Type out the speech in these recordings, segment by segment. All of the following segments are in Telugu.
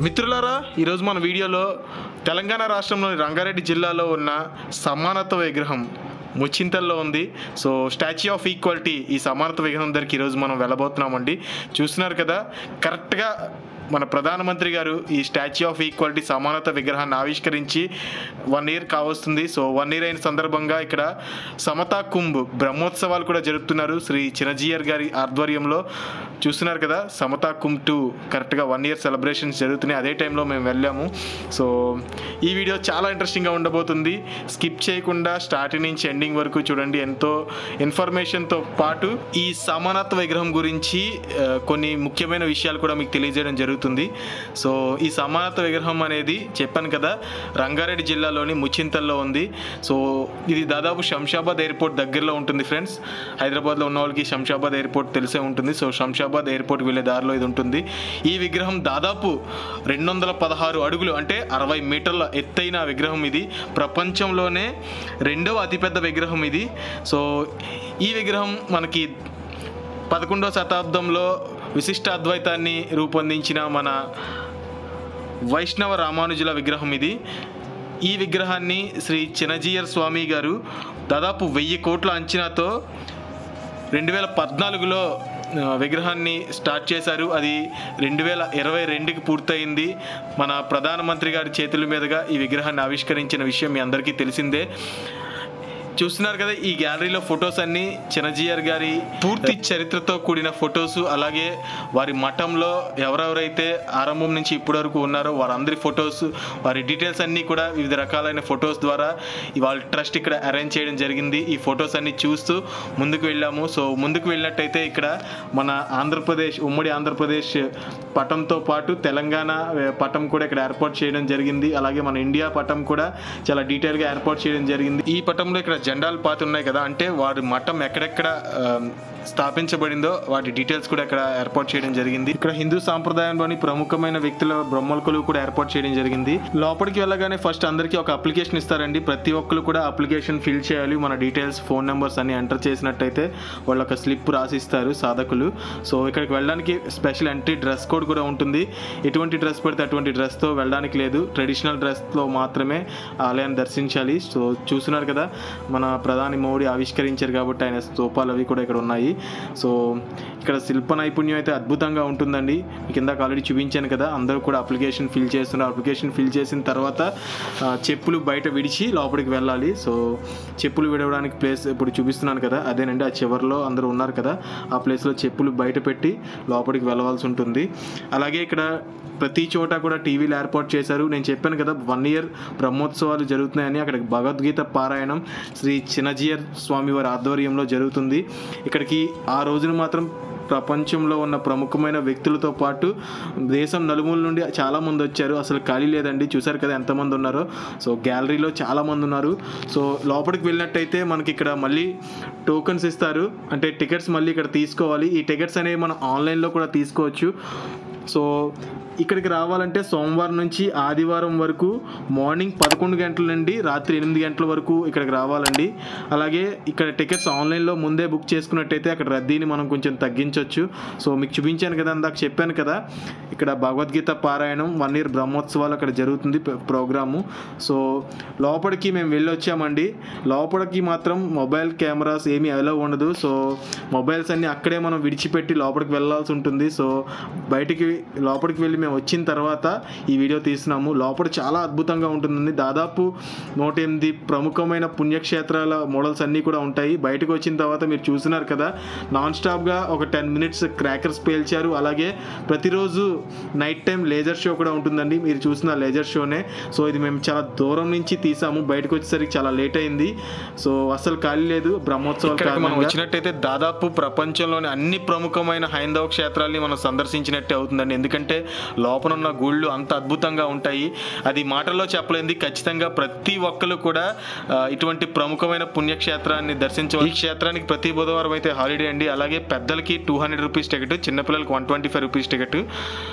మిత్రులారా, ఈరోజు మన వీడియోలో తెలంగాణ రాష్ట్రంలోని రంగారెడ్డి జిల్లాలో ఉన్న సమానత్వ విగ్రహం ముచ్చింతల్లో ఉంది. సో స్టాచ్యూ ఆఫ్ ఈక్వాలిటీ, ఈ సమానత్వ విగ్రహం దగ్గరికి ఈరోజు మనం వెళ్ళబోతున్నామండి. చూస్తున్నారు కదా, కరెక్ట్గా మన ప్రధానమంత్రి గారు ఈ స్టాచ్యూ ఆఫ్ ఈక్వాలిటీ సమానత విగ్రహాన్ని ఆవిష్కరించి 1 year కావస్తుంది. సో 1 year అయిన సందర్భంగా ఇక్కడ సమతా కుంభ్ బ్రహ్మోత్సవాలు కూడా జరుపుతున్నారు శ్రీ చినజీయర్ గారి ఆధ్వర్యంలో. చూస్తున్నారు కదా, సమతా కుంభ్ 2 కరెక్ట్గా 1 year సెలబ్రేషన్స్ జరుగుతున్నాయి. అదే టైంలో మేము వెళ్ళాము. సో ఈ వీడియో చాలా ఇంట్రెస్టింగ్గా ఉండబోతుంది. స్కిప్ చేయకుండా స్టార్టింగ్ నుంచి ఎండింగ్ వరకు చూడండి. ఎంతో ఇన్ఫర్మేషన్తో పాటు ఈ సమానత్వ విగ్రహం గురించి కొన్ని ముఖ్యమైన విషయాలు కూడా మీకు తెలియజేయడం జరుగుతుంది. సో ఈ సమానత్వ విగ్రహం అనేది చెప్పాను కదా, రంగారెడ్డి జిల్లాలోని ముచ్చింతల్లో ఉంది. సో ఇది దాదాపు శంషాబాద్ ఎయిర్పోర్ట్ దగ్గరలో ఉంటుంది ఫ్రెండ్స్. హైదరాబాద్లో ఉన్న వాళ్ళకి శంషాబాద్ ఎయిర్పోర్ట్ తెలిసే ఉంటుంది. సో శంషాబాద్ ఎయిర్పోర్ట్ వెళ్ళే దారిలో ఇది ఉంటుంది. ఈ విగ్రహం దాదాపు 216 అడుగులు అంటే 60 మీటర్ల ఎత్తైన విగ్రహం ఇది. ప్రపంచంలోనే 2వ అతిపెద్ద విగ్రహం ఇది. సో ఈ విగ్రహం మనకి 11వ శతాబ్దంలో విశిష్ట అద్వైతాన్ని రూపొందించిన మన వైష్ణవ రామానుజుల విగ్రహం ఇది. ఈ విగ్రహాన్ని శ్రీ చినజీయర్ స్వామి గారు దాదాపు 1000 కోట్ల అంచనాతో 2014లో విగ్రహాన్ని స్టార్ట్ చేశారు. అది 2022కి పూర్తయింది. మన ప్రధానమంత్రి గారి చేతుల మీదుగా ఈ విగ్రహాన్ని ఆవిష్కరించిన విషయం మీ అందరికీ తెలిసిందే. చూస్తున్నారు కదా, ఈ గ్యాలరీలో ఫొటోస్ అన్నీ చినజీయర్ గారి పూర్తి చరిత్రతో కూడిన ఫొటోస్, అలాగే వారి మఠంలో ఎవరెవరైతే ఆరంభం నుంచి ఇప్పటి వరకు ఉన్నారో వారందరి ఫొటోస్, వారి డీటెయిల్స్ అన్నీ కూడా వివిధ రకాలైన ఫొటోస్ ద్వారా వాళ్ళ ట్రస్ట్ ఇక్కడ అరేంజ్ చేయడం జరిగింది. ఈ ఫొటోస్ అన్నీ చూస్తూ ముందుకు వెళ్ళాము. సో ముందుకు వెళ్ళినట్టయితే ఇక్కడ మన ఆంధ్రప్రదేశ్, ఉమ్మడి ఆంధ్రప్రదేశ్ పటంతో పాటు తెలంగాణ పటం కూడా ఇక్కడ ఏర్పాటు చేయడం జరిగింది. అలాగే మన ఇండియా పటం కూడా చాలా డీటెయిల్గా ఏర్పాటు చేయడం జరిగింది. ఈ పటంలో ఇక్కడ జెండాలు పాతి ఉన్నాయి కదా, అంటే వారి మఠం ఎక్కడెక్కడ స్థాపించబడిందో వాటి డీటెయిల్స్ కూడా ఇక్కడ ఏర్పాటు చేయడం జరిగింది. ఇక్కడ హిందూ సాంప్రదాయంలోని ప్రముఖమైన వ్యక్తుల బ్రహ్మలు కూడా ఏర్పాటు చేయడం జరిగింది. లోపలికి వెళ్ళగానే ఫస్ట్ అందరికీ ఒక అప్లికేషన్ ఇస్తారండి. ప్రతి ఒక్కరు కూడా అప్లికేషన్ ఫిల్ చేయాలి. మన డీటెయిల్స్, ఫోన్ నెంబర్స్ అన్ని ఎంటర్ చేసినట్టయితే వాళ్ళు ఒక స్లిప్ రాసిస్తారు సాధకులు. సో ఇక్కడికి వెళ్ళడానికి స్పెషల్ ఎంట్రీ డ్రెస్ కోడ్ కూడా ఉంటుంది. ఎటువంటి డ్రెస్ పెడితే అటువంటి డ్రెస్తో వెళ్ళడానికి లేదు. ట్రెడిషనల్ డ్రెస్లో మాత్రమే ఆలయాన్ని దర్శించాలి. సో చూస్తున్నారు కదా, మన ప్రధాని మోడీ ఆవిష్కరించారు కాబట్టి ఆయన స్తూపాలు అవి కూడా ఇక్కడ ఉన్నాయి. సో ఇక్కడ శిల్ప నైపుణ్యం అయితే అద్భుతంగా ఉంటుందండి. మీకు ఇందాక ఆల్రెడీ చూపించాను కదా, అందరూ కూడా అప్లికేషన్ ఫిల్ చేస్తున్నారు. అప్లికేషన్ ఫిల్ చేసిన తర్వాత చెప్పులు బయట విడిచి లోపలికి వెళ్ళాలి. సో చెప్పులు విడవడానికి ప్లేస్ ఇప్పుడు చూపిస్తున్నాను కదా, అదేనండి. ఆ చివరిలో అందరూ ఉన్నారు కదా, ఆ ప్లేస్లో చెప్పులు బయట పెట్టి లోపలికి వెళ్ళవలసి ఉంటుంది. అలాగే ఇక్కడ ప్రతి చోట కూడా టీవీలు ఏర్పాటు చేశారు. నేను చెప్పాను కదా 1 year బ్రహ్మోత్సవాలు జరుగుతున్నాయని. అక్కడ భగవద్గీత పారాయణం శ్రీ చినజీయర్ స్వామి వారి ఆధ్వర్యంలో జరుగుతుంది. ఇక్కడికి ఆ రోజున మాత్రం ప్రపంచంలో ఉన్న ప్రముఖమైన వ్యక్తులతో పాటు దేశం నలుమూల నుండి చాలామంది వచ్చారు. అసలు ఖాళీ లేదండి. చూసారు కదా ఎంతమంది ఉన్నారో. సో గ్యాలరీలో చాలామంది ఉన్నారు. సో లోపలికి వెళ్ళినట్టయితే మనకి ఇక్కడ మళ్ళీ టోకన్స్ ఇస్తారు, అంటే టికెట్స్ మళ్ళీ ఇక్కడ తీసుకోవాలి. ఈ టికెట్స్ అనేవి మనం ఆన్లైన్లో కూడా తీసుకోవచ్చు. సో ఇక్కడికి రావాలంటే సోమవారం నుంచి ఆదివారం వరకు మార్నింగ్ 11 గంటల నుండి రాత్రి 8 గంటల వరకు ఇక్కడికి రావాలండి. అలాగే ఇక్కడ టికెట్స్ ఆన్లైన్లో ముందే బుక్ చేసుకున్నట్టయితే అక్కడ రద్దీని మనం కొంచెం తగ్గించవచ్చు. సో మీకు చూపించాను కదా, అందాక చెప్పాను కదా, ఇక్కడ భగవద్గీత పారాయణం 1 year బ్రహ్మోత్సవాలు అక్కడ జరుగుతుంది ప్రోగ్రాము. సో లోపలికి మేము వెళ్ళొచ్చామండి. లోపలికి మాత్రం మొబైల్ కెమెరాస్ ఏమీ అలౌ ఉండదు. సో మొబైల్స్ అన్నీ అక్కడే మనం విడిచిపెట్టి లోపలికి వెళ్ళాల్సి ఉంటుంది. సో లోపలికి వెళ్ళి మేము వచ్చిన తర్వాత ఈ వీడియో తీస్తున్నాము. లోపల చాలా అద్భుతంగా ఉంటుందండి. దాదాపు 108 ప్రముఖమైన పుణ్యక్షేత్రాల మోడల్స్ అన్నీ కూడా ఉంటాయి. బయటకు వచ్చిన తర్వాత మీరు చూస్తున్నారు కదా, నాన్ స్టాప్గా ఒక 10 minutes క్రాకర్స్ పేల్చారు. అలాగే ప్రతిరోజు నైట్ టైం లేజర్ షో కూడా ఉంటుందండి. మీరు చూసిన లేజర్ షోనే. సో ఇది మేము చాలా దూరం నుంచి తీసాము. బయటకు వచ్చేసరికి చాలా లేట్ అయింది. సో అసలు ఖాళీ లేదు. బ్రహ్మోత్సవాలు మనం వచ్చినట్టయితే దాదాపు ప్రపంచంలోని అన్ని ప్రముఖమైన హైందవ క్షేత్రాలని మనం సందర్శించినట్టే అవుతుందండి. ఎందుకంటే లోపల ఉన్న గుళ్ళు అంత అద్భుతంగా ఉంటాయి. అది మాటల్లో చెప్పలేంది. ఖచ్చితంగా ప్రతి ఒక్కరు కూడా ఇటువంటి ప్రముఖమైన పుణ్యక్షేత్రాన్ని దర్శించవచ్చు. ఈ క్షేత్రానికి ప్రతి బుధవారం అయితే హాలిడే అండి. అలాగే పెద్దలకి 200 రూపీస్ టికెట్, చిన్నపిల్లలకి 125 రూపీస్ టికెట్.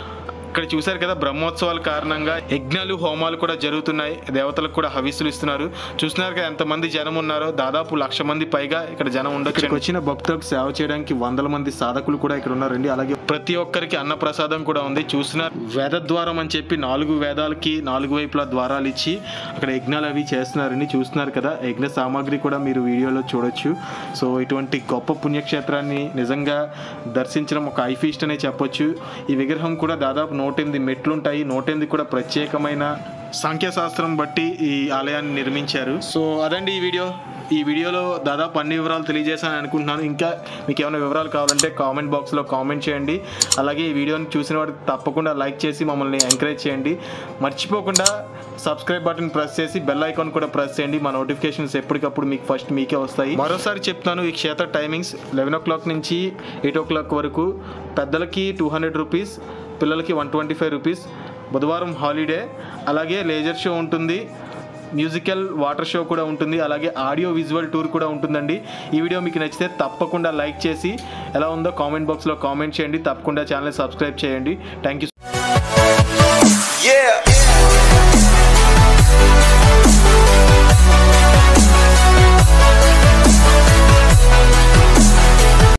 ఇక్కడ చూశారు కదా, బ్రహ్మోత్సవాల కారణంగా యజ్ఞాలు హోమాలు కూడా జరుగుతున్నాయి, దేవతలకు కూడా హవిస్సులు ఇస్తున్నారు. చూస్తున్నారు కదా ఎంతమంది జనం ఉన్నారో, దాదాపు 1,00,000 మంది పైగా ఇక్కడ జనం ఉండొచ్చు. ఇక్కడికి వచ్చిన భక్తులకు సేవ చేయడానికి 100 మంది సాధకులు కూడా ఇక్కడ ఉన్నారండి. అలాగే ప్రతి ఒక్కరికి అన్నప్రసాదం కూడా ఉంది. చూస్తున్నారు, వేద ద్వారం అని చెప్పి 4 వేదాలకి 4 వైపులా ద్వారాలు ఇచ్చి అక్కడ యజ్ఞాలు అవి చేస్తున్నారండి. చూస్తున్నారు కదా, యజ్ఞ సామాగ్రి కూడా మీరు వీడియోలో చూడొచ్చు. సో ఇటువంటి గొప్ప పుణ్యక్షేత్రాన్ని నిజంగా దర్శించడం ఒక ఐ ఫీస్ట్ అనే చెప్పొచ్చు. ఈ విగ్రహం కూడా దాదాపు 108 మెట్లుంటాయి. 108 కూడా ప్రత్యేకమైన సాంఖ్యశాస్త్రం బట్టి ఈ ఆలయాన్ని నిర్మించారు. సో అదండి ఈ వీడియోలో దాదాపు అన్ని వివరాలు తెలియజేశాను అనుకుంటున్నాను. ఇంకా మీకు ఏమైనా వివరాలు కావాలంటే కామెంట్ బాక్స్లో కామెంట్ చేయండి. అలాగే ఈ వీడియోని చూసిన వారికి తప్పకుండా లైక్ చేసి మమ్మల్ని ఎంకరేజ్ చేయండి. మర్చిపోకుండా సబ్స్క్రైబ్ బటన్ ప్రెస్ చేసి బెల్ ఐకాన్ కూడా ప్రెస్ చేయండి. మా నోటిఫికేషన్స్ ఎప్పటికప్పుడు మీకు ఫస్ట్ మీకే వస్తాయి. మరోసారి చెప్తాను, ఈ క్షేత్ర టైమింగ్స్ 11 o'clock నుంచి 8 o'clock వరకు. పెద్దలకి 200 రూపీస్, పిల్లలకి 125 రూపీస్. బుధవారం హాలిడే. అలాగే లేజర్ షో ఉంటుంది, మ్యూజికల్ వాటర్ షో కూడా ఉంటుంది, అలాగే ఆడియో విజువల్ టూర్ కూడా ఉంటుందండి. ఈ వీడియో మీకు నచ్చితే తప్పకుండా లైక్ చేసి ఎలా ఉందో కామెంట్ బాక్స్లో కామెంట్ చేయండి. తప్పకుండా ఛానల్ సబ్స్క్రైబ్ చేయండి. Thank you.